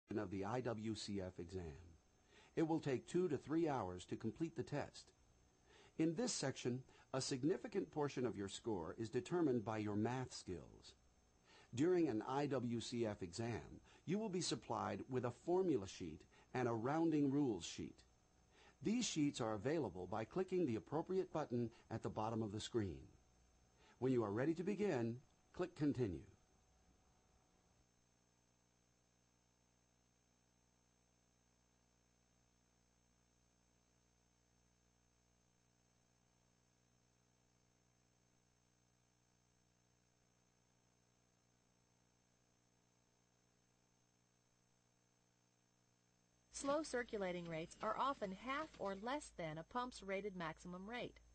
of the IWCF exam. It will take 2 to 3 hours to complete the test. In this section, a significant portion of your score is determined by your math skills. During an IWCF exam, you will be supplied with a formula sheet and a rounding rules sheet. These sheets are available by clicking the appropriate button at the bottom of the screen. When you are ready to begin, click Continue. Slow circulating rates are often half or less than a pump's rated maximum rate.